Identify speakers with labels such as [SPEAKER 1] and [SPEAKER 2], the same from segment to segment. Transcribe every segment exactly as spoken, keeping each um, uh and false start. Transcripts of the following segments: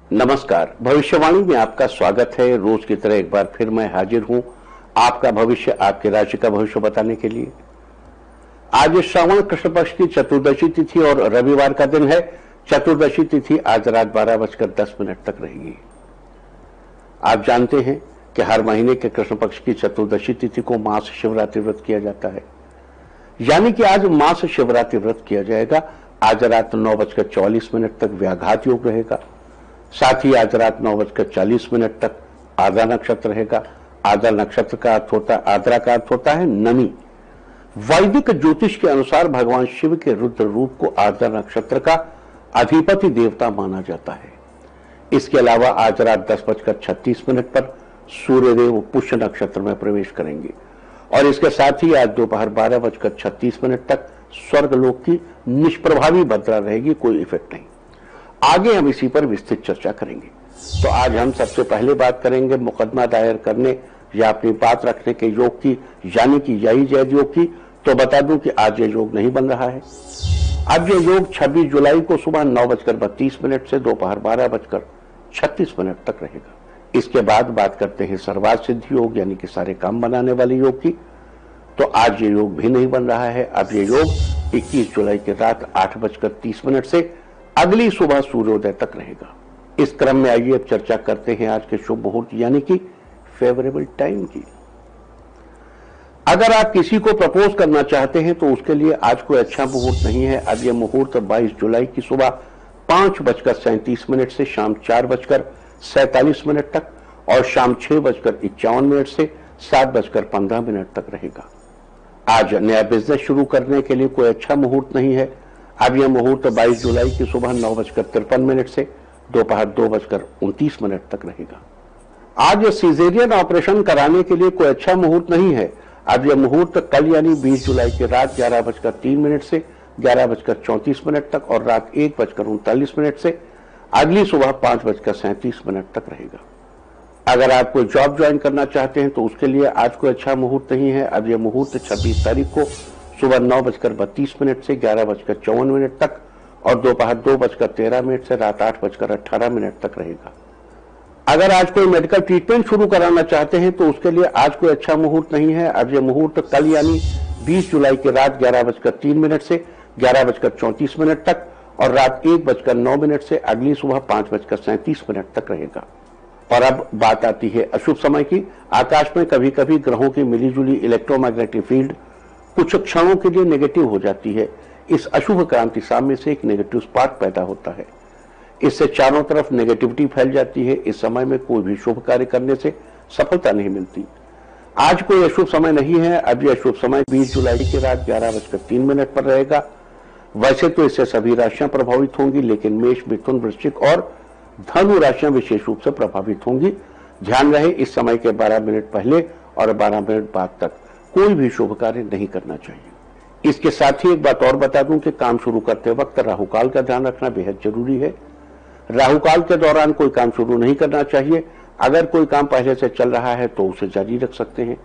[SPEAKER 1] नमस्कार। भविष्यवाणी में आपका स्वागत है। रोज की तरह एक बार फिर मैं हाजिर हूं आपका भविष्य, आपके राशि का भविष्य बताने के लिए। आज श्रावण कृष्ण पक्ष की चतुर्दशी तिथि और रविवार का दिन है। चतुर्दशी तिथि आज रात बारह बजकर दस मिनट तक रहेगी। आप जानते हैं कि हर महीने के कृष्ण पक्ष की चतुर्दशी तिथि को मास शिवरात्रि व्रत किया जाता है, यानी कि आज मास शिवरात्रि व्रत किया जाएगा। आज रात नौ बजकर चौवालीस मिनट तक व्याघात योग रहेगा। साथ ही आज रात नौ बजकर चालीस मिनट तक आद्रा नक्षत्र रहेगा। आद्रा नक्षत्र का अर्थ होता है, आद्रा का अर्थ होता है नमी। वैदिक ज्योतिष के अनुसार भगवान शिव के रुद्र रूप को आद्रा नक्षत्र का अधिपति देवता माना जाता है। इसके अलावा आज रात दस बजकर छत्तीस मिनट पर सूर्यदेव पुष्य नक्षत्र में प्रवेश करेंगे और इसके साथ ही आज दोपहर बारह बजकर छत्तीस मिनट तक स्वर्गलोक की निष्प्रभावी भद्रा रहेगी, कोई इफेक्ट नहीं। आगे हम इसी पर विस्तृत चर्चा करेंगे। तो आज हम सबसे पहले बात करेंगे मुकदमा दायर करने या अपनी बात रखने के योग की, यानी कि यही जैद योग की। तो बता दूं कि आज ये योग नहीं बन रहा है। अब ये योग छब्बीस जुलाई को सुबह नौ बजकर बत्तीस मिनट से दोपहर बारह बजकर छत्तीस मिनट तक रहेगा। इसके बाद बात करते हैं सर्वार्थ सिद्धि योग, यानी कि सारे काम बनाने वाले योग की। तो आज ये योग भी नहीं बन रहा है। अब ये योग इक्कीस जुलाई की रात आठ बजकर तीस मिनट से अगली सुबह सूर्योदय तक रहेगा। इस क्रम में आइए अब चर्चा करते हैं आज के शुभ मुहूर्त, यानी कि फेवरेबल टाइम की। अगर आप किसी को प्रपोज करना चाहते हैं तो उसके लिए आज कोई अच्छा मुहूर्त नहीं है। अब यह मुहूर्त बाईस जुलाई की सुबह पांच बजकर सैंतीस मिनट से शाम चार बजकर सैतालीस मिनट तक और शाम छह बजकर इक्यावन मिनट से सात बजकर पंद्रह मिनट तक रहेगा। आज नया बिजनेस शुरू करने के लिए कोई अच्छा मुहूर्त नहीं है। अब यह मुहूर्त बाईस जुलाई की सुबह नौ बजकर तिरपन मिनट से दोपहर दो बजकर उनतीस मिनट तक रहेगा। आज यह सीजेरियन ऑपरेशन कराने के लिए कोई अच्छा मुहूर्त नहीं है। अब यह मुहूर्त कल यानी बीस जुलाई की रात ग्यारह बजकर तीन मिनट से ग्यारह बजकर चौंतीस मिनट तक और रात एक बजकर उनतालीस मिनट से अगली सुबह पांच बजकर सैंतीस मिनट तक रहेगा। अगर आप कोई जॉब ज्वाइन करना चाहते हैं तो उसके लिए आज कोई अच्छा मुहूर्त नहीं है। अब यह मुहूर्त छब्बीस तारीख को सुबह नौ बजकर बत्तीस मिनट से ग्यारह बजकर चौवन मिनट तक और दोपहर दो बजकर तेरह मिनट से रात आठ बजकर अट्ठारह मिनट तक रहेगा। अगर आज कोई मेडिकल ट्रीटमेंट शुरू कराना चाहते हैं तो उसके लिए आज कोई अच्छा मुहूर्त नहीं है। अब यह मुहूर्त कल यानी बीस जुलाई की रात ग्यारह बजकर तीन मिनट से ग्यारह बजकर चौंतीस मिनट तक और रात एक बजकर नौ मिनट से अगली सुबह पांच बजकर सैंतीस मिनट तक रहेगा। और अब बात आती है अशुभ समय की। आकाश में कभी कभी ग्रहों की मिलीजुली इलेक्ट्रोमैग्नेटिक फील्ड कुछ क्षणों के लिए नेगेटिव हो जाती है। इस अशुभ क्रांति साम्य से एक नेगेटिव स्पार्क पैदा होता है। इससे चारों तरफ नेगेटिविटी फैल जाती है। इस समय में कोई भी शुभ कार्य करने से सफलता नहीं मिलती। आज कोई अशुभ समय नहीं है। अब यह अशुभ समय बीस जुलाई की रात ग्यारह बजकर तीन मिनट पर रहेगा। वैसे तो इससे सभी राशियां प्रभावित होंगी, लेकिन मेष, मिथुन, वृश्चिक और धनु राशियां विशेष रूप से प्रभावित होंगी। ध्यान रहे, इस समय के बारह मिनट पहले और बारह मिनट बाद तक कोई भी शुभ कार्य नहीं करना चाहिए। इसके साथ ही एक बात और बता दूं कि काम शुरू करते वक्त राहुकाल का ध्यान रखना बेहद जरूरी है। राहुकाल के दौरान कोई काम शुरू नहीं करना चाहिए। अगर कोई काम पहले से चल रहा है तो उसे जारी रख सकते हैं।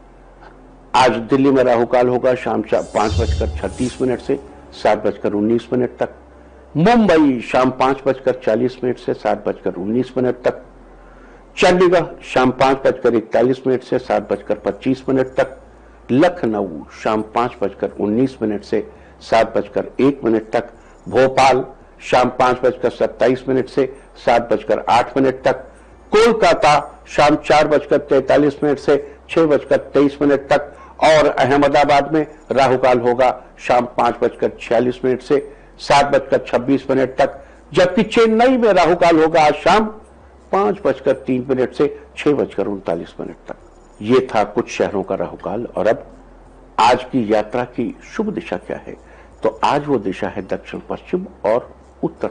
[SPEAKER 1] आज दिल्ली में राहुकाल होगा शाम पांच बजकर छत्तीस मिनट से सात बजकर उन्नीस मिनट तक। मुंबई शाम पांच बजकर चालीस मिनट से सात बजकर उन्नीस मिनट तक। चंडीगढ़ शाम पांच बजकर इकतालीस मिनट से सात बजकर पच्चीस मिनट तक। लखनऊ शाम पांच बजकर उन्नीस मिनट से सात बजकर एक मिनट तक। भोपाल शाम पांच बजकर सत्ताईस मिनट से सात बजकर आठ मिनट तक। कोलकाता शाम चार बजकर तैतालीस मिनट से छह बजकर तेईस मिनट तक और अहमदाबाद में राहुकाल होगा शाम पांच बजकर छियालीस मिनट से सात बजकर छब्बीस मिनट तक। जबकि चेन्नई में राहुकाल होगा आज शाम पांच बजकर तीन मिनट से छह बजकर उनतालीस मिनट तक। ये था कुछ शहरों का राहुकाल। और अब आज की यात्रा की शुभ दिशा क्या है? तो आज वो दिशा है दक्षिण पश्चिम और उत्तर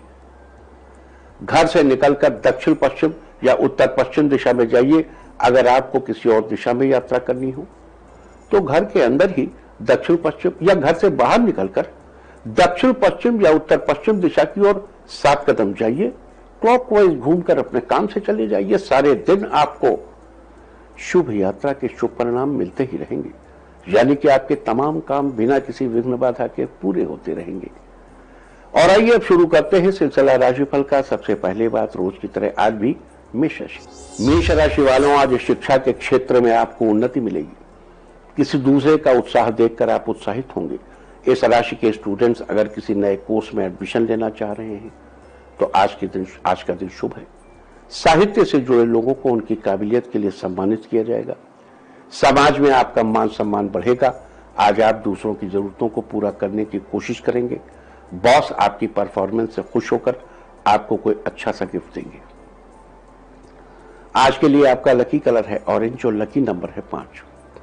[SPEAKER 1] पश्चिम। घर से निकलकर दक्षिण पश्चिम या उत्तर पश्चिम दिशा में जाइए। अगर आपको किसी और दिशा में यात्रा करनी हो तो घर के अंदर ही दक्षिण पश्चिम या घर से बाहर निकलकर दक्षिण पश्चिम या उत्तर पश्चिम दिशा की ओर सात कदम जाइए। क्लॉकवाइज घूमकर अपने काम से चले जाइए। सारे दिन आपको शुभ यात्रा के शुभ परिणाम मिलते ही रहेंगे, यानी कि आपके तमाम काम बिना किसी विघ्न बाधा के पूरे होते रहेंगे। और आइए अब शुरू करते हैं सिलसिला राशिफल का। सबसे पहले बात, रोज की तरह आज भी मेष राशि मेष राशि वालों, आज शिक्षा के क्षेत्र में आपको उन्नति मिलेगी। किसी दूसरे का उत्साह देखकर आप उत्साहित होंगे। इस राशि के स्टूडेंट्स अगर किसी नए कोर्स में एडमिशन लेना चाह रहे हैं तो आज के दिन आज का दिन शुभ है। साहित्य से जुड़े लोगों को उनकी काबिलियत के लिए सम्मानित किया जाएगा। समाज में आपका मान सम्मान बढ़ेगा। आज आप दूसरों की जरूरतों को पूरा करने की कोशिश करेंगे। बॉस आपकी परफॉर्मेंस से खुश होकर आपको कोई अच्छा सा गिफ्ट देंगे। आज के लिए आपका लकी कलर है ऑरेंज और लकी नंबर है पांच।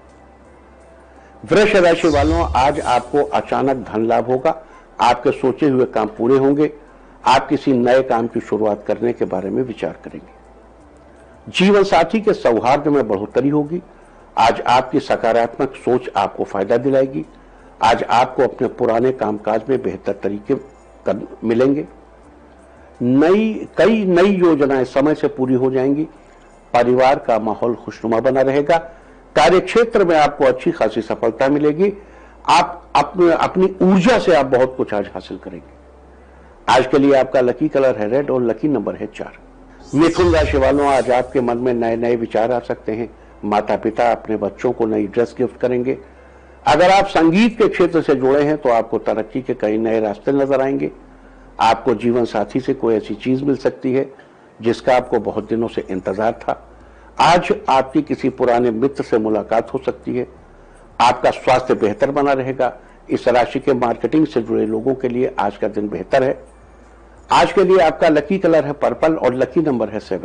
[SPEAKER 1] वृष राशि वालों, आज आपको अचानक धन लाभ होगा। आपके सोचे हुए काम पूरे होंगे। आप किसी नए काम की शुरुआत करने के बारे में विचार करेंगे। जीवन साथी के सौहार्द में बढ़ोतरी होगी। आज आपकी सकारात्मक सोच आपको फायदा दिलाएगी। आज आपको अपने पुराने कामकाज में बेहतर तरीके कर, मिलेंगे। नई कई नई योजनाएं समय से पूरी हो जाएंगी। परिवार का माहौल खुशनुमा बना रहेगा। कार्यक्षेत्र में आपको अच्छी खासी सफलता मिलेगी। आप अपने अपनी ऊर्जा से आप बहुत कुछ आज हासिल करेंगे। आज के लिए आपका लकी कलर है रेड और लकी नंबर है चार। मिथुन राशि वालों, आज आपके मन में नए नए विचार आ सकते हैं। माता पिता अपने बच्चों को नई ड्रेस गिफ्ट करेंगे। अगर आप संगीत के क्षेत्र से जुड़े हैं तो आपको तरक्की के कई नए रास्ते नजर आएंगे। आपको जीवन साथी से कोई ऐसी चीज मिल सकती है जिसका आपको बहुत दिनों से इंतजार था। आज आपकी किसी पुराने मित्र से मुलाकात हो सकती है। आपका स्वास्थ्य बेहतर बना रहेगा। इस राशि के मार्केटिंग से जुड़े लोगों के लिए आज का दिन बेहतर है। आज के लिए आपका लकी कलर है पर्पल और लकी नंबर है सेवन।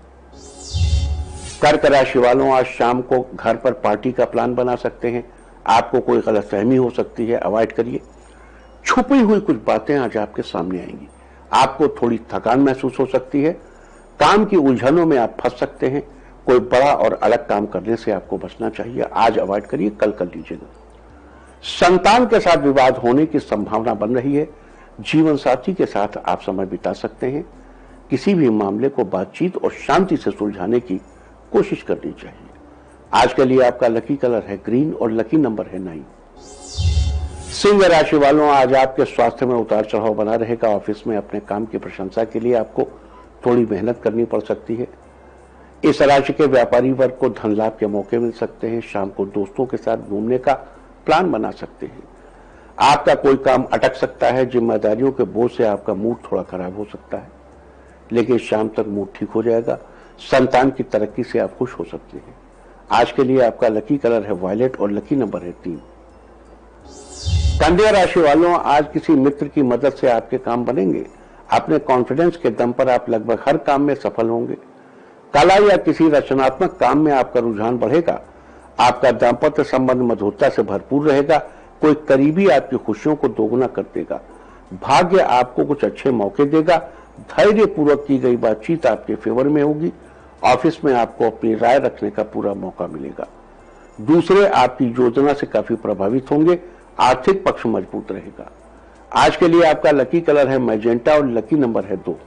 [SPEAKER 1] कर्क राशि वालों, आज शाम को घर पर पार्टी का प्लान बना सकते हैं। आपको कोई गलतफहमी हो सकती है, अवॉइड करिए। छुपी हुई कुछ बातें आज आपके सामने आएंगी। आपको थोड़ी थकान महसूस हो सकती है। काम की उलझनों में आप फंस सकते हैं। कोई बड़ा और अलग काम करने से आपको बचना चाहिए। आज अवॉइड करिए, कल कर लीजिएगा। संतान के साथ विवाद होने की संभावना बन रही है। जीवन साथी के साथ आप समय बिता सकते हैं। किसी भी मामले को बातचीत और शांति से सुलझाने की कोशिश करनी चाहिए। आज के लिए आपका लकी कलर है ग्रीन और लकी नंबर है नाइन। सिंह राशि वालों, आज आपके स्वास्थ्य में उतार चढ़ाव बना रहेगा। ऑफिस में अपने काम की प्रशंसा के लिए आपको थोड़ी मेहनत करनी पड़ सकती है। इस राशि के व्यापारी वर्ग को धन लाभ के मौके मिल सकते हैं। शाम को दोस्तों के साथ घूमने का प्लान बना सकते हैं। आपका कोई काम अटक सकता है। जिम्मेदारियों के बोझ से आपका मूड थोड़ा खराब हो सकता है, लेकिन शाम तक मूड ठीक हो जाएगा। संतान की तरक्की से आप खुश हो सकते हैं। आज के लिए आपका लकी कलर है वायलेट और लकी नंबर है तीन। कन्या राशि वालों, आज किसी मित्र की मदद से आपके काम बनेंगे। अपने कॉन्फिडेंस के दम पर आप लगभग हर काम में सफल होंगे। कला या किसी रचनात्मक काम में आपका रुझान बढ़ेगा। आपका दाम्पत्य संबंध मधुरता से भरपूर रहेगा। कोई करीबी आपकी खुशियों को दोगुना कर देगा। भाग्य आपको कुछ अच्छे मौके देगा। धैर्य पूर्वक की गई बातचीत आपके फेवर में होगी। ऑफिस में आपको अपनी राय रखने का पूरा मौका मिलेगा। दूसरे आपकी योजना से काफी प्रभावित होंगे। आर्थिक पक्ष मजबूत रहेगा। आज के लिए आपका लकी कलर है मैजेंटा और लकी नंबर है दो।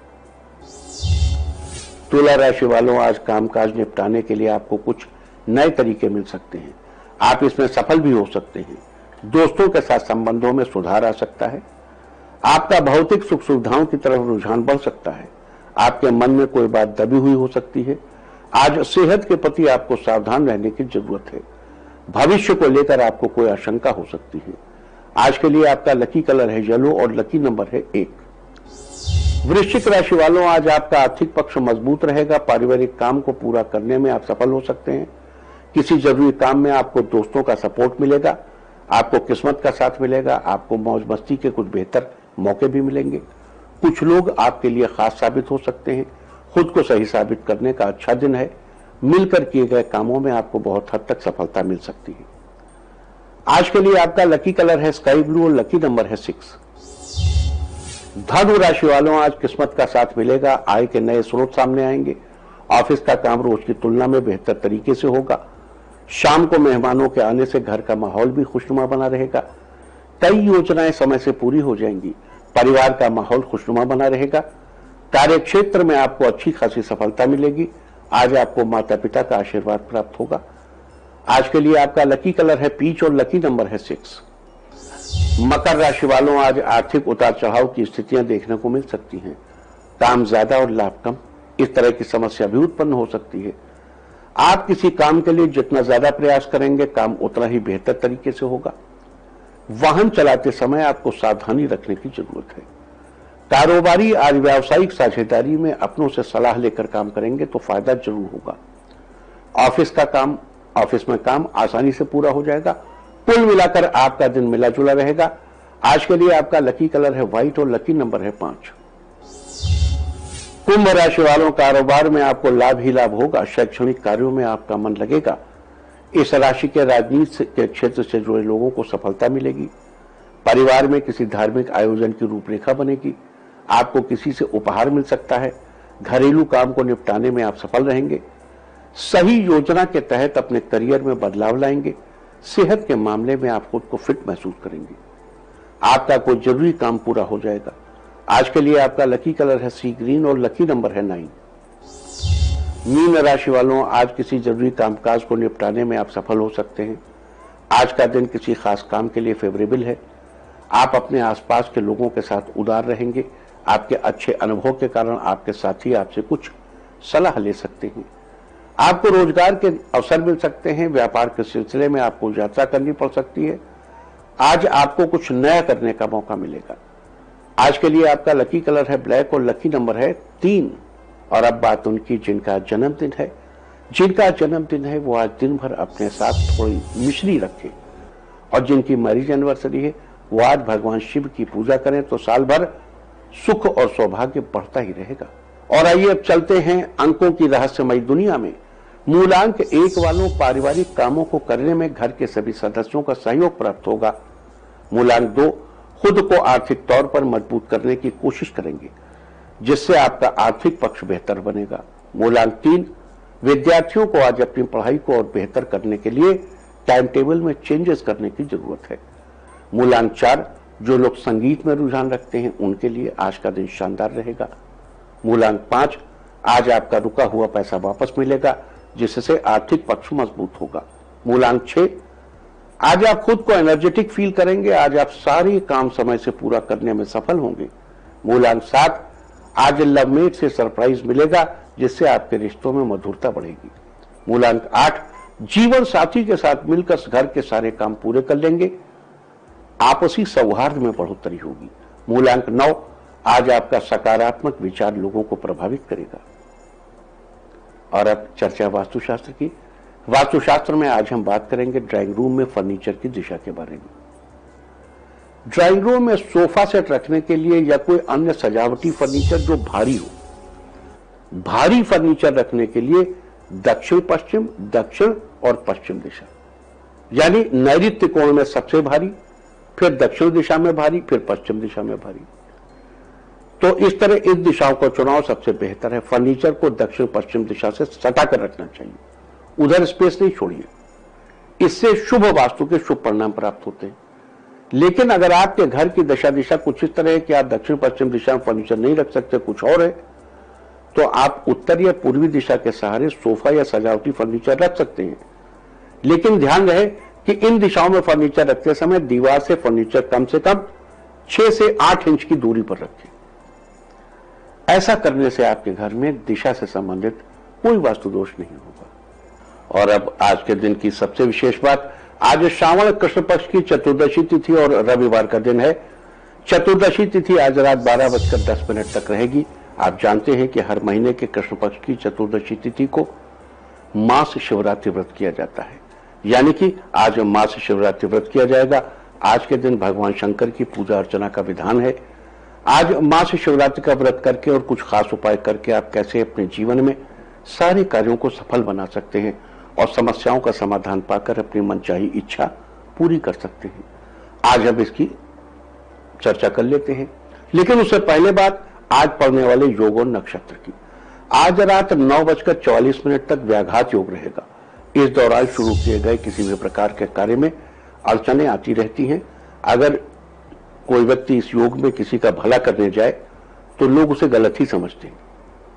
[SPEAKER 1] तुला राशि वालों, आज कामकाज निपटाने के लिए आपको कुछ नए तरीके मिल सकते हैं। आप इसमें सफल भी हो सकते हैं। दोस्तों के साथ संबंधों में सुधार आ सकता है। आपका भौतिक सुख सुविधाओं की तरफ रुझान बढ़ सकता है। आपके मन में कोई बात दबी हुई हो सकती है। आज सेहत के प्रति आपको सावधान रहने की जरूरत है। भविष्य को लेकर आपको कोई आशंका हो सकती है। आज के लिए आपका लकी कलर है येलो और लकी नंबर है एक। वृश्चिक राशि वालों, आज आपका आर्थिक पक्ष मजबूत रहेगा। पारिवारिक काम को पूरा करने में आप सफल हो सकते हैं। किसी जरूरी काम में आपको दोस्तों का सपोर्ट मिलेगा। आपको किस्मत का साथ मिलेगा। आपको मौज मस्ती के कुछ बेहतर मौके भी मिलेंगे। कुछ लोग आपके लिए खास साबित हो सकते हैं। खुद को सही साबित करने का अच्छा दिन है। मिलकर किए गए कामों में आपको बहुत हद तक सफलता मिल सकती है। आज के लिए आपका लकी कलर है स्काई ब्लू और लकी नंबर है सिक्स। धनु राशि वालों, आज किस्मत का साथ मिलेगा। आय के नए स्रोत सामने आएंगे। ऑफिस का काम रोज की तुलना में बेहतर तरीके से होगा। शाम को मेहमानों के आने से घर का माहौल भी खुशनुमा बना रहेगा। कई योजनाएं समय से पूरी हो जाएंगी। परिवार का माहौल खुशनुमा बना रहेगा। कार्य क्षेत्र में आपको अच्छी खासी सफलता मिलेगी। आज आपको माता पिता का आशीर्वाद प्राप्त होगा। आज के लिए आपका लकी कलर है पीच और लकी नंबर है सिक्स। मकर राशि वालों, आज आर्थिक उतार चढ़ाव की स्थितियां देखने को मिल सकती हैं। काम ज्यादा और लाभ कम, इस तरह की समस्या भी उत्पन्न हो सकती है। आप किसी काम के लिए जितना ज्यादा प्रयास करेंगे, काम उतना ही बेहतर तरीके से होगा। वाहन चलाते समय आपको सावधानी रखने की जरूरत है। कारोबारी, आज व्यावसायिक साझेदारी में अपनों से सलाह लेकर काम करेंगे तो फायदा जरूर होगा। ऑफिस का काम, ऑफिस में काम आसानी से पूरा हो जाएगा। कुल मिलाकर आपका दिन मिला जुला रहेगा। आज के लिए आपका लकी कलर है व्हाइट और लकी नंबर है पांच। कुंभ राशि वालों, कारोबार में आपको लाभ ही लाभ होगा। शैक्षणिक कार्यों में आपका मन लगेगा। इस राशि के राजनीति के क्षेत्र से जुड़े लोगों को सफलता मिलेगी। परिवार में किसी धार्मिक आयोजन की रूपरेखा बनेगी। आपको किसी से उपहार मिल सकता है। घरेलू काम को निपटाने में आप सफल रहेंगे। सही योजना के तहत अपने करियर में बदलाव लाएंगे। सेहत के मामले में आप खुद को फिट महसूस करेंगे। आपका कोई जरूरी काम पूरा हो जाएगा। आज के लिए आपका लकी कलर है सी ग्रीन और लकी नंबर है नाइन। मीन राशि वालों, आज किसी जरूरी कामकाज को निपटाने में आप सफल हो सकते हैं। आज का दिन किसी खास काम के लिए फेवरेबल है। आप अपने आसपास के लोगों के साथ उदार रहेंगे। आपके अच्छे अनुभव के कारण आपके साथी आपसे कुछ सलाह ले सकते हैं। आपको रोजगार के अवसर मिल सकते हैं। व्यापार के सिलसिले में आपको यात्रा करनी पड़ सकती है। आज आपको कुछ नया करने का मौका मिलेगा। आज के लिए आपका लकी कलर है ब्लैक और लकी नंबर है तीन। और अब बात उनकी जिनका जन्मदिन है। जिनका जन्मदिन है वो आज दिन भर अपने साथ थोड़ी मिश्री रखें। और जिनकी मैरिज एनिवर्सरी है वो आज भगवान शिव की पूजा करें तो साल भर सुख और सौभाग्य बढ़ता ही रहेगा। और आइए अब चलते हैं अंकों की रहस्यमयी दुनिया में। मूलांक एक वालों, पारिवारिक कामों को करने में घर के सभी सदस्यों का सहयोग प्राप्त होगा। मूलांक दो, खुद को आर्थिक तौर पर मजबूत करने की कोशिश करेंगे जिससे आपका आर्थिक पक्ष बेहतर बनेगा। मूलांक तीन, विद्यार्थियों को आज अपनी पढ़ाई को और बेहतर करने के लिए टाइम टेबल में चेंजेस करने की जरूरत है। मूलांक चार, जो लोग संगीत में रुझान रखते हैं उनके लिए आज का दिन शानदार रहेगा। मूलांक पांच, आज आपका रुका हुआ पैसा वापस मिलेगा जिससे आर्थिक पक्ष मजबूत होगा। मूलांक छह, आज आप खुद को एनर्जेटिक फील करेंगे। आज आप सारे काम समय से पूरा करने में सफल होंगे। मूलांक सात, आज लवमेट से सरप्राइज मिलेगा जिससे आपके रिश्तों में मधुरता बढ़ेगी। मूलांक आठ, जीवन साथी के साथ मिलकर घर के सारे काम पूरे कर लेंगे। आपसी सौहार्द में बढ़ोतरी होगी। मूलांक नौ, आज आपका सकारात्मक विचार लोगों को प्रभावित करेगा। और अब चर्चा वास्तुशास्त्र की। वास्तुशास्त्र में आज हम बात करेंगे ड्राइंग रूम में फर्नीचर की दिशा के बारे में। ड्राइंग रूम में सोफा सेट रखने के लिए या कोई अन्य सजावटी फर्नीचर जो भारी हो, भारी फर्नीचर रखने के लिए दक्षिण पश्चिम, दक्षिण और पश्चिम दिशा, यानी नैऋत्य कोण में सबसे भारी, फिर दक्षिण दिशा में भारी, फिर पश्चिम दिशा में भारी। तो इस तरह इस दिशाओं का चुनाव सबसे बेहतर है। फर्नीचर को दक्षिण पश्चिम दिशा से सटा कर रखना चाहिए, उधर स्पेस नहीं छोड़िए। इससे शुभ वास्तु के शुभ परिणाम प्राप्त होते हैं। लेकिन अगर आपके घर की दशा दिशा कुछ इस तरह है कि आप दक्षिण पश्चिम दिशा में फर्नीचर नहीं रख सकते, कुछ और है, तो आप उत्तर या पूर्वी दिशा के सहारे सोफा या सजावटी फर्नीचर रख सकते हैं। लेकिन ध्यान रहे कि इन दिशाओं में फर्नीचर रखते समय दीवार से फर्नीचर कम से कम छह से आठ इंच की दूरी पर रखें। ऐसा करने से आपके घर में दिशा से संबंधित कोई वास्तु दोष नहीं होगा। और अब आज के दिन की सबसे विशेष बात, आज श्रावण कृष्ण पक्ष की चतुर्दशी तिथि और रविवार का दिन है। चतुर्दशी तिथि आज रात बारह बजकर दस मिनट तक रहेगी। आप जानते हैं कि हर महीने के कृष्ण पक्ष की चतुर्दशी तिथि को मास शिवरात्रि व्रत किया जाता है, यानी कि आज मास शिवरात्रि व्रत किया जाएगा। आज के दिन भगवान शंकर की पूजा अर्चना का विधान है। आज मास शिवरात्रि का व्रत करके और कुछ खास उपाय करके आप कैसे अपने जीवन में सारे कार्यों को सफल बना सकते हैं और समस्याओं का समाधान पाकर अपनी मनचाही इच्छा पूरी कर सकते हैं, आज हम इसकी चर्चा कर लेते हैं। लेकिन उससे पहले बात आज पड़ने वाले योग और नक्षत्र की। आज रात नौ बजकर चौवालीस मिनट तक व्याघात योग रहेगा। इस दौरान शुरू किए गए किसी भी प्रकार के कार्य में अड़चने आती रहती हैं। अगर कोई व्यक्ति इस योग में किसी का भला करने जाए तो लोग उसे गलत ही समझते हैं।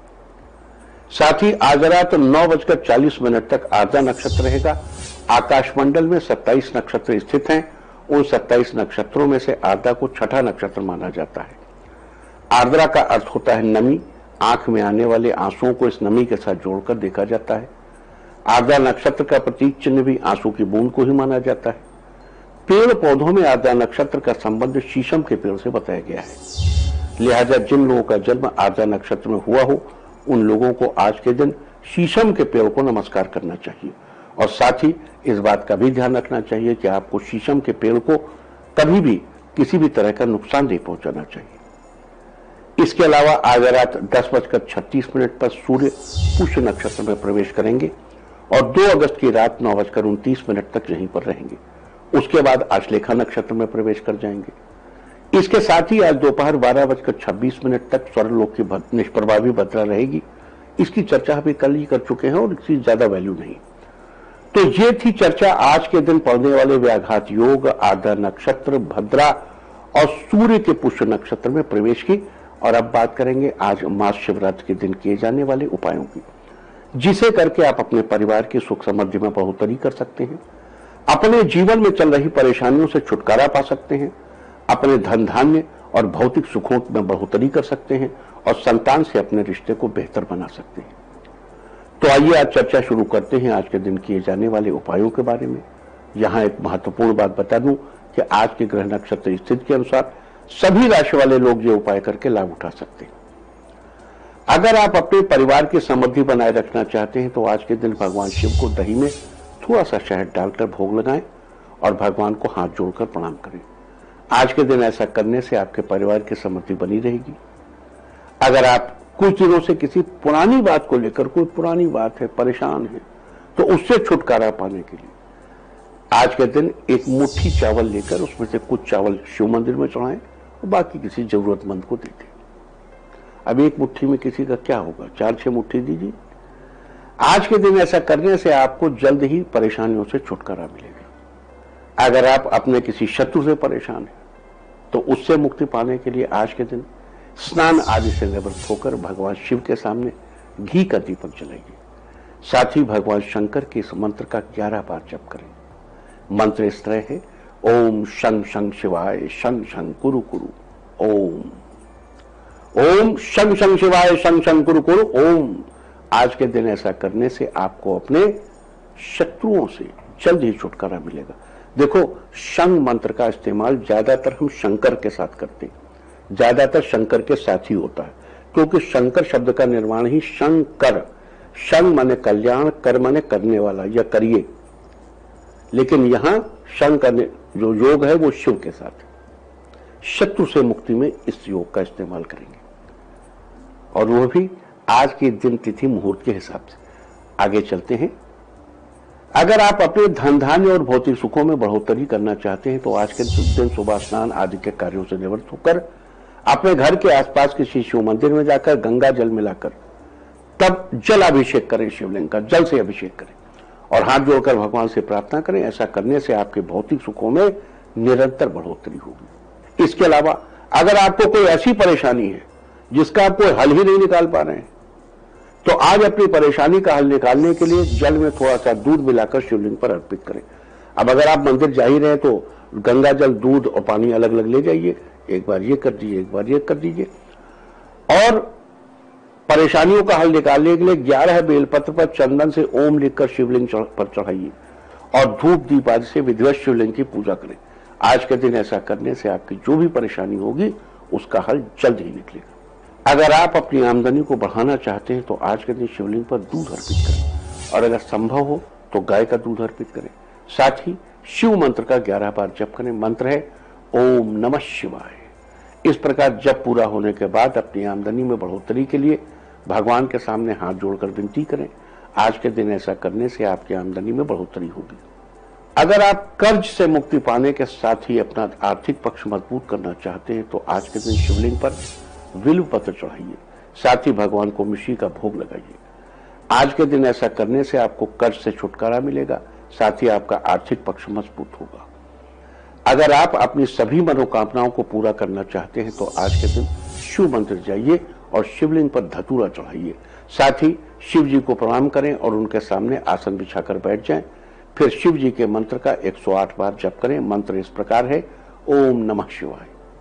[SPEAKER 1] साथ ही आज रात नौ बजकर चालीस मिनट तक आर्द्रा नक्षत्र रहेगा। आकाशमंडल में सत्ताईस नक्षत्र स्थित हैं उन सत्ताईस नक्षत्रों में से आर्द्रा को छठा नक्षत्र माना जाता है। आर्द्रा का अर्थ होता है नमी। आंख में आने वाले आंसुओं को इस नमी के साथ जोड़कर देखा जाता है। आर्द्रा नक्षत्र का प्रतीक चिन्ह भी आंसू की बूंद को ही माना जाता है। पेड़ पौधों में आर्द्रा नक्षत्र का संबंध शीशम के पेड़ से बताया गया है। लिहाजा जिन लोगों का जन्म आर्द्रा नक्षत्र में हुआ हो उन लोगों को आज के दिन शीशम के पेड़ को नमस्कार करना चाहिए। और साथ ही इस बात का भी ध्यान रखना चाहिए कि आपको शीशम के पेड़ को कभी भी किसी भी तरह का नुकसान नहीं पहुंचाना चाहिए। इसके अलावा आज रात दस बजकर छत्तीस मिनट पर सूर्य पुष्य नक्षत्र में प्रवेश करेंगे और दो अगस्त की रात नौ बजकर उनतीस मिनट तक यहीं पर रहेंगे। उसके बाद आश्लेषा नक्षत्र में प्रवेश कर जाएंगे। इसके साथ ही आज दोपहर बारह बजकर छब्बीस मिनट तक स्वर्गलोक की निष्प्रभावी भद्रा रहेगी। इसकी चर्चा अभी कल ही कर चुके हैं और इसकी ज्यादा वैल्यू नहीं। तो ये थी चर्चा आज के दिन पड़ने वाले व्याघात योग, आर्द्रा नक्षत्र, भद्रा और सूर्य के पुष्य नक्षत्र में प्रवेश की। और अब बात करेंगे आज महाशिवरात्रि के दिन किए जाने वाले उपायों की, जिसे करके आप अपने परिवार की सुख समृद्धि में बढ़ोतरी कर सकते हैं, अपने जीवन में चल रही परेशानियों से छुटकारा पा सकते हैं, अपने धन धान्य और भौतिक सुखों में बढ़ोतरी कर सकते हैं और संतान से अपने रिश्ते को बेहतर बना सकते हैं। तो आइए आज चर्चा शुरू करते हैं आज के दिन किए जाने वाले उपायों के बारे में। यहां एक महत्वपूर्ण बात बता दूं कि आज के ग्रह नक्षत्र स्थिति के अनुसार सभी राशि वाले लोग ये उपाय करके लाभ उठा सकते हैं। अगर आप अपने परिवार की समृद्धि बनाए रखना चाहते हैं तो आज के दिन भगवान शिव को दही में थोड़ा सा शहद डालकर भोग लगाएं और भगवान को हाथ जोड़कर प्रणाम करें। आज के दिन ऐसा करने से आपके परिवार की समृद्धि बनी रहेगी। अगर आप कुछ दिनों से किसी पुरानी बात को लेकर, कोई पुरानी बात है, परेशान है, तो उससे छुटकारा पाने के लिए आज के दिन एक मुट्ठी चावल लेकर उसमें से कुछ चावल शिव मंदिर में चढ़ाएं और बाकी किसी जरूरतमंद को दे दें। अब एक मुट्ठी में किसी का क्या होगा, चार छह मुट्ठी दीजिए। आज के दिन ऐसा करने से आपको जल्द ही परेशानियों से छुटकारा मिलेगा। अगर आप अपने किसी शत्रु से परेशान हैं तो उससे मुक्ति पाने के लिए आज के दिन स्नान आदि से निवृत्त होकर भगवान शिव के सामने घी का दीपक जलाइए। साथ ही भगवान शंकर के इस मंत्र का ग्यारह बार जप करें। मंत्र इस तरह है, ओम शं शं शिवाय शं शं कुरु कुरु ओम। ओम शं शं शिवाय शं शं कुरु कुरु ओम। आज के दिन ऐसा करने से आपको अपने शत्रुओं से जल्द ही छुटकारा मिलेगा। देखो, शंख मंत्र का इस्तेमाल ज्यादातर हम शंकर के साथ करते हैं, ज्यादातर शंकर के साथ ही होता है, क्योंकि शंकर शब्द का निर्माण ही शंकर, शंख माने कल्याण, कर माने करने वाला या करिए। लेकिन यहां शंख का जो योग है वो शिव के साथ। शत्रु से मुक्ति में इस योग का इस्तेमाल करेंगे और वह भी आज की दिन तिथि मुहूर्त के हिसाब से। आगे चलते हैं। अगर आप अपने धन धान्य और भौतिक सुखों में बढ़ोतरी करना चाहते हैं तो आज के दिन सुबह स्नान आदि के कार्यों से निवृत्त होकर अपने घर के आसपास किसी शिव मंदिर में जाकर गंगा जल मिलाकर तब जल अभिषेक करें, शिवलिंग का जल से अभिषेक करें और हाथ जोड़कर भगवान से प्रार्थना करें। ऐसा करने से आपके भौतिक सुखों में निरंतर बढ़ोतरी होगी। इसके अलावा अगर आपको कोई ऐसी परेशानी है जिसका आप कोई हल ही नहीं निकाल पा रहे हैं तो आज अपनी परेशानी का हल निकालने के लिए जल में थोड़ा सा दूध मिलाकर शिवलिंग पर अर्पित करें। अब अगर आप मंदिर जा ही रहे हैं तो गंगा जल, दूध और पानी अलग अलग ले जाइए। एक बार ये कर दीजिए, एक बार ये कर दीजिए। और परेशानियों का हल निकालने के लिए ग्यारह बेलपत्र पर चंदन से ओम लिखकर शिवलिंग पर चढ़ाइए और धूप दीप आदि से विधिवत शिवलिंग की पूजा करें। आज के दिन ऐसा करने से आपकी जो भी परेशानी होगी उसका हल जल्द ही निकलेगा। अगर आप अपनी आमदनी को बढ़ाना चाहते हैं तो आज के दिन शिवलिंग पर दूध अर्पित करें और अगर संभव हो तो गाय का दूध अर्पित करें। साथ ही शिव मंत्र का ग्यारह बार जप करें। मंत्र है ओम नमः शिवाय। इस प्रकार जप पूरा होने के बाद अपनी आमदनी में बढ़ोतरी के लिए भगवान के सामने हाथ जोड़कर विनती करें। आज के दिन ऐसा करने से आपकी आमदनी में बढ़ोतरी होगी। अगर आप कर्ज से मुक्ति पाने के साथ ही अपना आर्थिक पक्ष मजबूत करना चाहते हैं तो आज के दिन शिवलिंग पर बिल्व पत्र चढ़ाइए। साथ ही भगवान को मिश्री का भोग लगाइए। आज के दिन ऐसा करने से आपको कर्ज से छुटकारा मिलेगा, साथ ही आपका आर्थिक पक्ष मजबूत होगा। अगर आप अपनी सभी मनोकामनाओं को पूरा करना चाहते हैं तो आज के दिन शिव मंदिर जाइए और शिवलिंग पर धतूरा चढ़ाइए। साथ ही शिव जी को प्रणाम करें और उनके सामने आसन बिछाकर बैठ जाएं। फिर शिव जी के मंत्र का एक सौ आठ बार जप करें। मंत्र इस प्रकार है, ओम नमः शिवाय।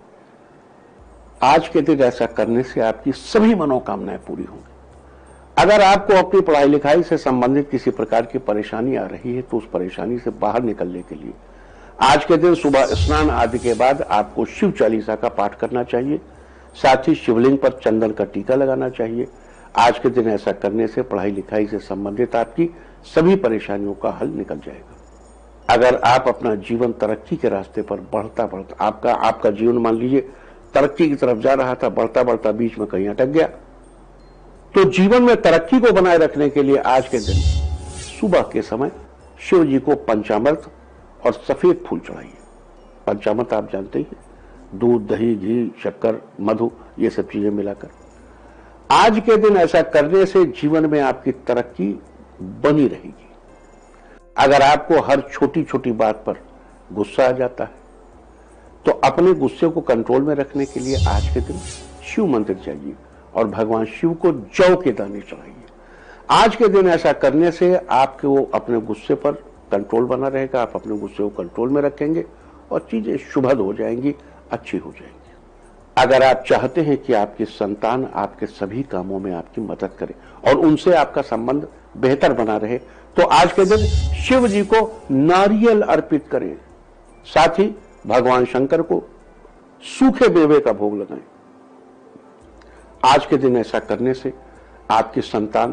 [SPEAKER 1] आज के दिन ऐसा करने से आपकी सभी मनोकामनाएं पूरी होंगी। अगर आपको अपनी पढ़ाई लिखाई से संबंधित किसी प्रकार की परेशानी आ रही है तो उस परेशानी से बाहर निकलने के लिए आज के दिन सुबह स्नान आदि के बाद आपको शिव चालीसा का पाठ करना चाहिए। साथ ही शिवलिंग पर चंदन का टीका लगाना चाहिए। आज के दिन ऐसा करने से पढ़ाई लिखाई से संबंधित आपकी सभी परेशानियों का हल निकल जाएगा। अगर आप अपना जीवन तरक्की के रास्ते पर बढ़ता बढ़ता आपका आपका जीवन मान लीजिए तरक्की की तरफ जा रहा था, बढ़ता बढ़ता बीच में कहीं अटक गया, तो जीवन में तरक्की को बनाए रखने के लिए आज के दिन सुबह के समय शिव जी को पंचामृत और सफेद फूल चढ़ाइए। पंचामृत आप जानते ही, दूध, दही, घी, शक्कर, मधु, ये सब चीजें मिलाकर। आज के दिन ऐसा करने से जीवन में आपकी तरक्की बनी रहेगी। अगर आपको हर छोटी छोटी बात पर गुस्सा आ जाता है तो अपने गुस्से को कंट्रोल में रखने के लिए आज के दिन शिव मंदिर जाइए और भगवान शिव को जौ के दाने चढ़ाइए। आज के दिन ऐसा करने से आपके वो अपने गुस्से पर कंट्रोल बना रहेगा, आप अपने गुस्से को कंट्रोल में रखेंगे और चीजें शुभद हो जाएंगी, अच्छी हो जाएंगी। अगर आप चाहते हैं कि आपकी संतान आपके सभी कामों में आपकी मदद करे और उनसे आपका संबंध बेहतर बना रहे तो आज के दिन शिव जी को नारियल अर्पित करें। साथ ही भगवान शंकर को सूखे मेवे का भोग लगाएं। आज के दिन ऐसा करने से आपकी संतान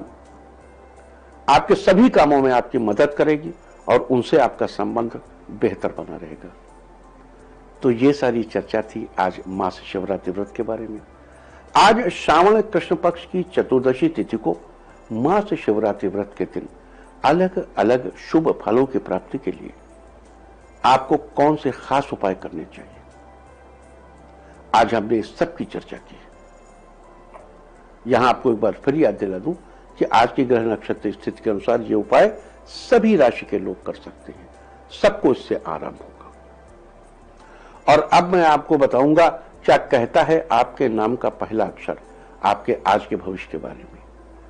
[SPEAKER 1] आपके सभी कामों में आपकी मदद करेगी और उनसे आपका संबंध बेहतर बना रहेगा। तो ये सारी चर्चा थी आज मास शिवरात्रि व्रत के बारे में। आज श्रावण कृष्ण पक्ष की चतुर्दशी तिथि को मास शिवरात्रि व्रत के दिन अलग अलग शुभ फलों की प्राप्ति के लिए आपको कौन से खास उपाय करने चाहिए, आज हमने इस सब की चर्चा की। यहां आपको एक बार फिर याद दिला दूं कि आज की ग्रह नक्षत्र स्थिति के अनुसार ये उपाय सभी राशि के लोग कर सकते हैं, सबको इससे आराम होगा। और अब मैं आपको बताऊंगा क्या कहता है आपके नाम का पहला अक्षर आपके आज के भविष्य के बारे में।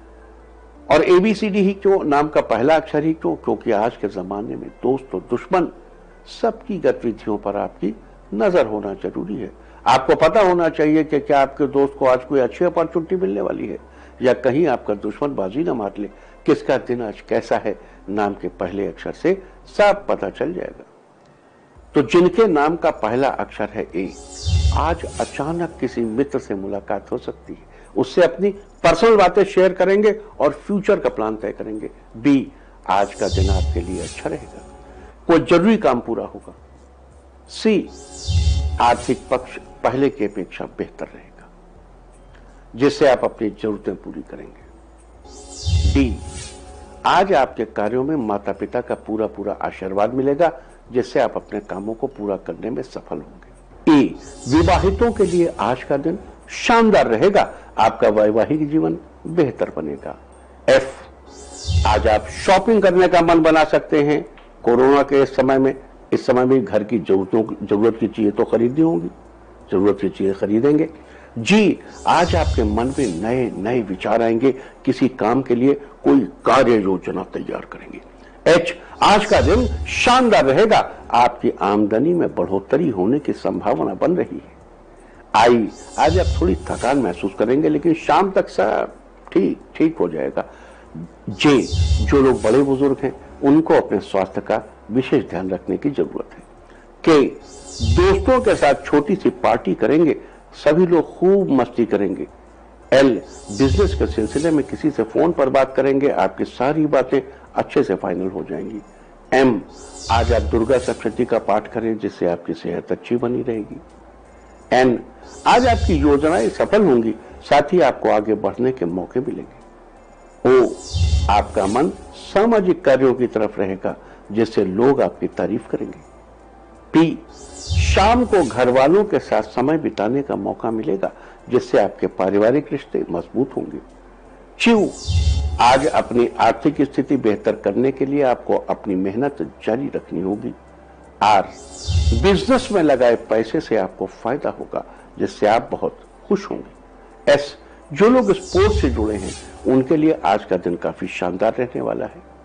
[SPEAKER 1] और एबीसीडी ही क्यों, नाम का पहला अक्षर ही क्यों? क्योंकि आज के जमाने में दोस्त और दुश्मन सबकी गतिविधियों पर आपकी नजर होना जरूरी है। आपको पता होना चाहिए कि क्या आपके दोस्त को आज कोई अच्छी अपॉर्चुनिटी मिलने वाली है या कहीं आपका दुश्मन बाजी ना मार ले। किसका दिन आज कैसा है, नाम के पहले अक्षर से सब पता चल जाएगा। तो जिनके नाम का पहला अक्षर है ए, आज अचानक किसी मित्र से मुलाकात हो सकती है, उससे अपनी पर्सनल बातें शेयर करेंगे और फ्यूचर का प्लान तय करेंगे। बी, आज का दिन आपके लिए अच्छा रहेगा, कोई जरूरी काम पूरा होगा। सी, आर्थिक पक्ष पहले की अपेक्षा बेहतर रहेगा जिससे आप अपनी जरूरतें पूरी करेंगे। डी, आज आपके कार्यों में माता पिता का पूरा पूरा आशीर्वाद मिलेगा जिससे आप अपने कामों को पूरा करने में सफल होंगे। ए, विवाहितों के लिए आज का दिन शानदार रहेगा, आपका वैवाहिक जीवन बेहतर बनेगा। एफ, आज आप शॉपिंग करने का मन बना सकते हैं। कोरोना के इस समय में इस समय में घर की जरूरतों जरूरत की चीजें तो खरीदनी होंगी, जरूरत की चीजें खरीदेंगे। जी, आज आपके मन में नए नए विचार आएंगे, किसी काम के लिए कोई कार्य योजना तैयार करेंगे। एच, आज का दिन शानदार रहेगा, आपकी आमदनी में बढ़ोतरी होने की संभावना बन रही है। आई, आज आप थोड़ी थकान महसूस करेंगे लेकिन शाम तक सब ठीक ठीक हो जाएगा। जे, जो लोग बड़े बुजुर्ग हैं उनको अपने स्वास्थ्य का विशेष ध्यान रखने की जरूरत है। के, दोस्तों के साथ छोटी सी पार्टी करेंगे, सभी लोग खूब मस्ती करेंगे। एल, बिजनेस के सिलसिले में किसी से फोन पर बात करेंगे, आपकी सारी बातें अच्छे से फाइनल हो जाएंगी। एम, आज आप दुर्गा सप्तशती का पाठ करें जिससे आपकी सेहत अच्छी बनी रहेगी। एन, आज आपकी योजनाएं सफल होंगी, साथ ही आपको आगे बढ़ने के मौके मिलेंगे। ओ, आपका मन सामाजिक कार्यों की तरफ रहेगा जिससे लोग आपकी तारीफ करेंगे। पी, शाम को घर वालों के साथ समय बिताने का मौका मिलेगा जिससे आपके पारिवारिक रिश्ते मजबूत होंगे। क्यू, आज अपनी आर्थिक स्थिति बेहतर करने के लिए आपको अपनी मेहनत जारी रखनी होगी। आर, बिजनेस में लगाए पैसे से आपको फायदा होगा जिससे आप बहुत खुश होंगे। एस, जो लोग स्पोर्ट्स से जुड़े हैं उनके लिए आज का दिन काफी शानदार रहने वाला है।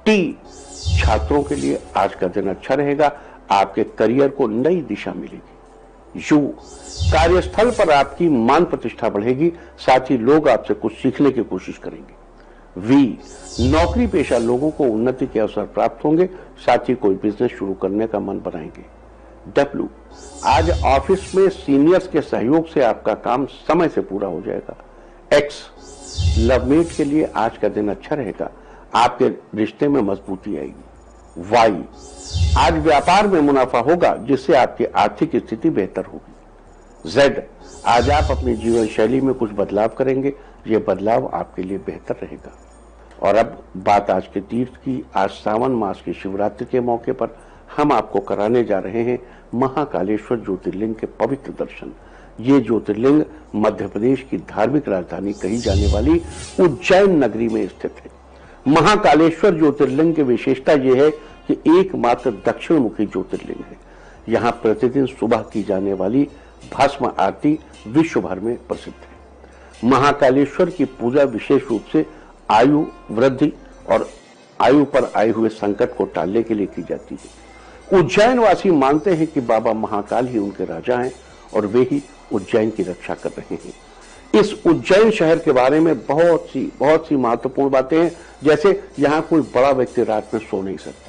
[SPEAKER 1] टी, छात्रों के लिए आज का दिन अच्छा रहेगा, आपके करियर को नई दिशा मिलेगी। यू, कार्यस्थल पर आपकी मान प्रतिष्ठा बढ़ेगी, साथ ही लोग आपसे कुछ सीखने की कोशिश करेंगे। वी, नौकरी पेशा लोगों को उन्नति के अवसर प्राप्त होंगे, साथ ही कोई बिजनेस शुरू करने का मन बनाएंगे। डब्ल्यू, आज ऑफिस में सीनियर्स के सहयोग से आपका काम समय से पूरा हो जाएगा। एक्स, लवमेट के लिए आज का दिन अच्छा रहेगा, आपके रिश्ते में मजबूती आएगी। वाई, आज व्यापार में मुनाफा होगा, जिससे आपकी आर्थिक स्थिति बेहतर होगी। जेड, आज आप अपनी जीवन शैली में कुछ बदलाव करेंगे, यह बदलाव आपके लिए बेहतर रहेगा। और अब बात आज के तीर्थ की। आज सावन मास की शिवरात्रि के मौके पर हम आपको कराने जा रहे हैं महाकालेश्वर ज्योतिर्लिंग के पवित्र दर्शन। ये ज्योतिर्लिंग मध्य प्रदेश की धार्मिक राजधानी कही जाने वाली उज्जैन नगरी में स्थित है। महाकालेश्वर ज्योतिर्लिंग की विशेषता यह है कि एकमात्र दक्षिण मुखी ज्योतिर्लिंग है। यहाँ प्रतिदिन सुबह की जाने वाली भस्म आरती विश्व भर में प्रसिद्ध है। महाकालेश्वर की पूजा विशेष रूप से आयु वृद्धि और आयु पर आए हुए संकट को टालने के लिए की जाती है। उज्जैन वासी मानते हैं कि बाबा महाकाल ही उनके राजा हैं और वे ही उज्जैन की रक्षा कर रहे हैं। इस उज्जैन शहर के बारे में बहुत सी बहुत सी महत्वपूर्ण बातें हैं, जैसे यहाँ कोई बड़ा व्यक्ति रात में सो नहीं सकता।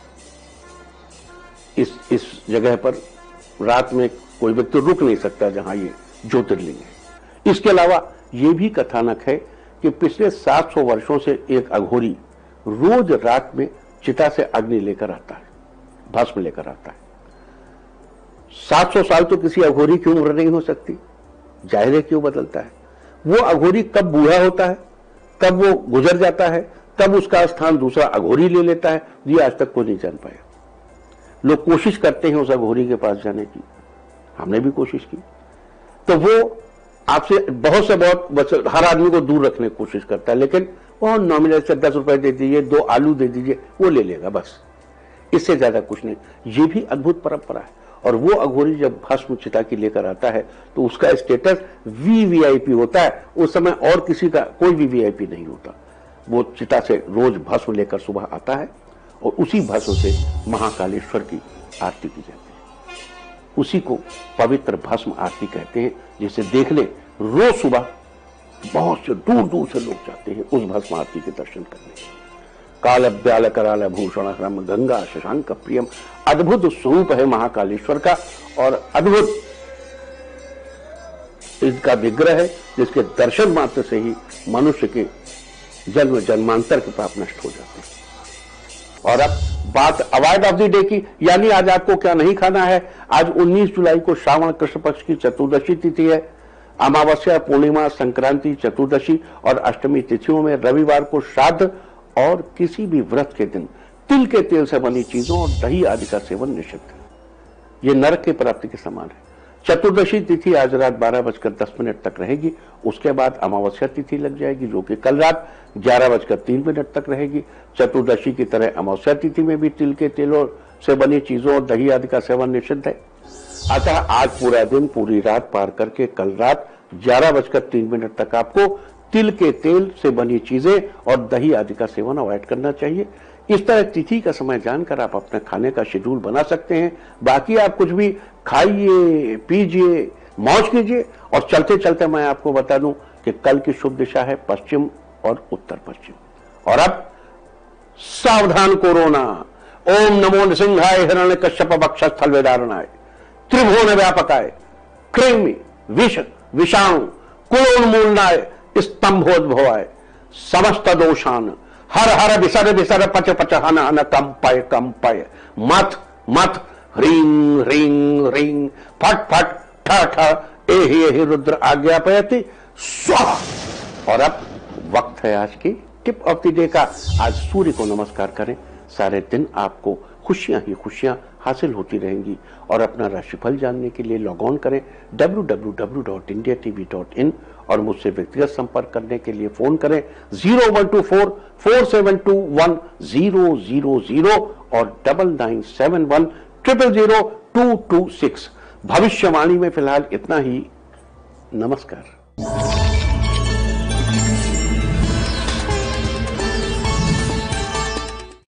[SPEAKER 1] इस इस जगह पर रात में कोई व्यक्ति रुक नहीं सकता जहां ये ज्योतिर्लिंग है। इसके अलावा ये भी कथानक है कि पिछले सात सौ वर्षों से एक अघोरी रोज रात में चिता से अग्नि लेकर आता है, भस्म लेकर आता है। सात सौ साल तो किसी अघोरी की उम्र नहीं हो सकती, जाहिर है क्यों बदलता है। वो अघोरी कब बूढ़ा होता है, कब वो गुजर जाता है, कब उसका स्थान दूसरा अघोरी ले लेता है, ये आज तक कोई नहीं जान पाया। लोग कोशिश करते हैं उस अघोरी के पास जाने की, हमने भी कोशिश की, तो वो आपसे बहुत से बहुत हर आदमी को दूर रखने की कोशिश करता है, लेकिन वो नॉमिनल से दस रुपए दे दीजिए, दो आलू दे दीजिए, वो ले लेगा, बस इससे ज्यादा कुछ नहीं। ये भी अद्भुत परंपरा है। और वो अघोरी जब भस्म चिता की लेकर आता है तो उसका status V V I P होता है। उस समय और किसी का कोई भी वी आई पी नहीं होता। वो चिता से रोज भस्म लेकर सुबह आता है और उसी भस्म से महाकालेश्वर की आरती की जाती है। उसी को पवित्र भस्म आरती कहते हैं, जिसे देखने रोज सुबह बहुत से दूर दूर से लोग जाते हैं उस भस्म आरती के दर्शन करने। काल ब्याल कराल भूषण ह्रम गंगा शशांक प्रियम, अद्भुत स्वरूप है महाकालेश्वर का और अद्भुत इसका विग्रह है, जिसके दर्शन मात्र से ही मनुष्य के जन्म जन्मांतर के पाप नष्ट हो जाते हैं। और अब बात अवॉइड ऑफ द डे की, यानी आज आपको क्या नहीं खाना है। आज उन्नीस जुलाई को श्रावण कृष्ण पक्ष की चतुर्दशी तिथि है। अमावस्या, पूर्णिमा, संक्रांति, चतुर्दशी और अष्टमी तिथियों में रविवार को श्राद्ध और किसी भी व्रत के दिन तिल के तेल से बनी चीजों और दही आदि का सेवन निषिद्ध है। यह नरक की प्राप्ति के समान है। चतुर्दशी तिथि आज रात बारह बजकर दस मिनट तक रहेगी। उसके बाद अमावस्या तिथि लग जाएगी, जो कि कल रात ग्यारह बजकर तीन मिनट तक रहेगी। चतुर्दशी की तरह अमावस्या तिथि में भी तिल के तेलों से बनी चीजों और दही आदि का सेवन निषिद्ध है। अतः आज पूरा दिन पूरी रात पार करके कल रात ग्यारह बजकर तीन मिनट तक आपको तिल के तेल से बनी चीजें और दही आदि का सेवन अवॉइड करना चाहिए। इस तरह तिथि का समय जानकर आप अपने खाने का शेड्यूल बना सकते हैं। बाकी आप कुछ भी खाइए, पीजिए, मौज कीजिए। और चलते चलते मैं आपको बता दूं कि कल की शुभ दिशा है पश्चिम और उत्तर पश्चिम। और अब सावधान कोरोना। ओम नमो नृसिंहाय हिरण्य कश्यप वक्षस्थल वेदारणाय त्रिभुवन व्यापकाय कृमि विष विषाणु कुलोन्मूलनाय स्तंभोद्भवाय समस्त दोषान हर हर विसर विसर पच पच हन हन कंपय कंपय मथ मथ ह्रीं ह्रीं ह्रीं फट फट ठ ठ एहि एहि रुद्र आज्ञापयति स्वाहा। और अब वक्त है आज की टिप ऑफ द डे का। आज सूर्य को नमस्कार करें। सारे दिन आपको खुशियां ही खुशियां हासिल होती रहेंगी। और अपना राशिफल जानने के लिए लॉग ऑन करें W W W dot India TV dot in और मुझसे व्यक्तिगत संपर्क करने के लिए फोन करें zero one two four four seven two one zero zero zero और double nine seven one triple zero two two six. भविष्यवाणी में फिलहाल इतना ही। नमस्कार।